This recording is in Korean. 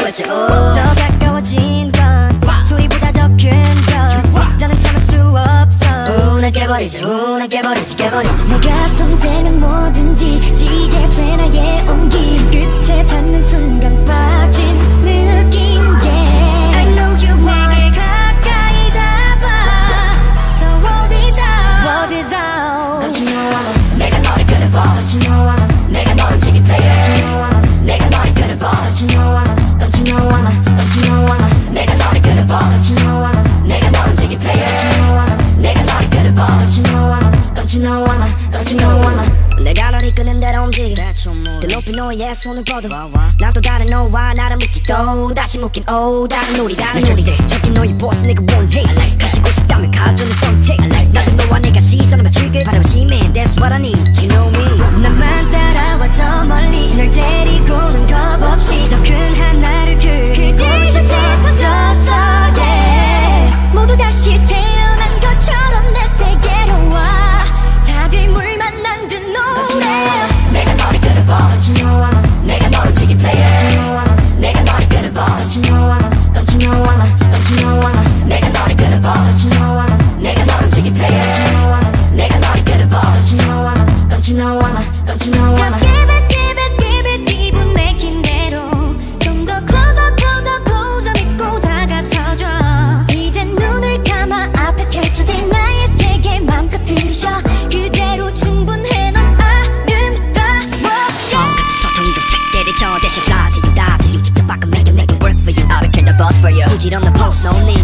보였지. 더 가까워진 건 소리보다 더 큰 건 나는 참을 수 없어. 난 깨버리지 깨버리지. 내가 손대면 뭐든지 지게 돼 나의 온기. 끝에 닿는 순간 빠진 느낌. I know you want 내게 가까이 잡아. The world is out. Don't you know I'm 내가 너를 끌어봐. Don't you know I'm 내가 너를 움직인 player. Don't you know I'm 내가 너를 끌어봐. Don't you know I'm Don't you know I'm Don't you know I'm 내가 너를 끌어봐. Don't you know I'm 내가 너를 움직인 player. Don't you know I'm 내가 너를 끌어봐. Don't you know I'm Don't you know I'm Don't you know I'm 내가 너를 끄는 대로 움직여. 더 높이 너의 손을 뻗어. 난 또 다른 너와 나를 묶지 또 다시 묶인 다른 놀이 저기 너의 보스 내가 원해. 가지고 싶다면 가져내 선택. 나도 너와 내가 시선을 맞추길 바라보지 man. That's what I need. You know me. 나만 따라와 저 멀리 널 데리고는 겁 없이 더 큰 하나를 그리고 싶어졌어. yeah. 모두 다시 태어난 것처럼 내 세계로 와. 다들 물 만난 듯 노래. 내가 너를 끌어봐. Don't you know I'm 내가 너를 움직인 player. Don't you know I'm 내가 너를 끌어봐. Don't you know I'm Don't you know I'm Don't you know I'm 내가 너를 끌어봐. Don't you know I'm 내가 너를 움직인 player. Don't you know I'm 내가 너를 끌어봐. Don't you know I'm Don't you know I'm Don't you know Just I'm give it 기분 내킨 대로. 좀 더 closer 믿고 다가서줘. 이제 눈을 감아 앞에 펼쳐질 나의 세계 맘껏 들이쉬어. 그대로 충분해 넌 아름다워. 서툰 그 팩들이 저 대신 fly to you, die to you. 직접 바꿔 make it work for you. I became the boss for you. 부질없는 post no need.